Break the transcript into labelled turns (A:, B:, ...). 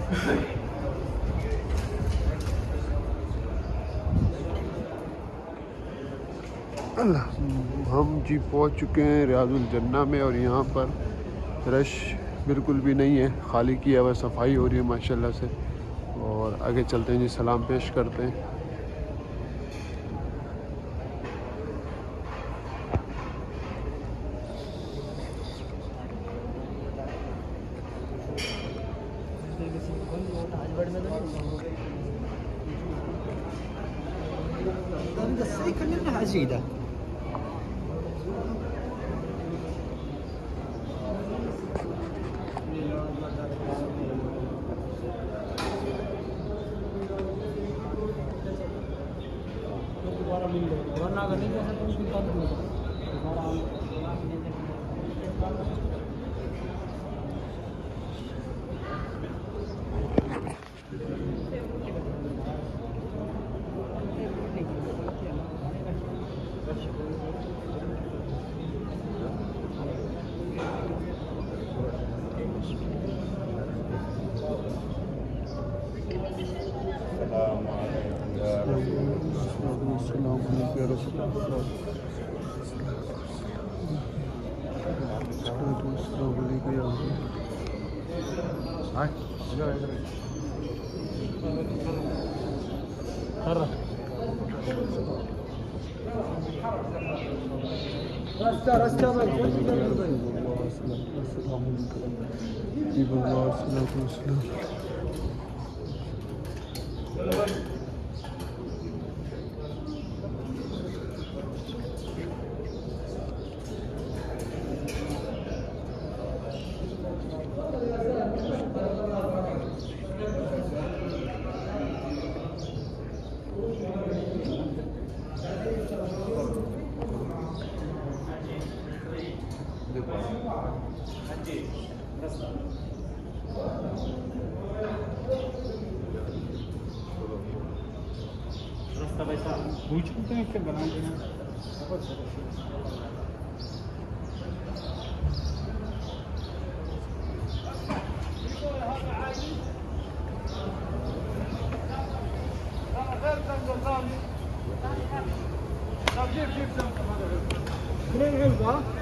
A: हम जी पहुंच चुके हैं रियाजुल जन्ना में और यहाँ पर रश बिल्कुल भी नहीं है, खाली किया हुआ, सफाई हो रही है माशाल्लाह से। और आगे चलते हैं जी, सलाम पेश करते हैं।
B: पूछते हैं इससे बना देना।
C: Kırık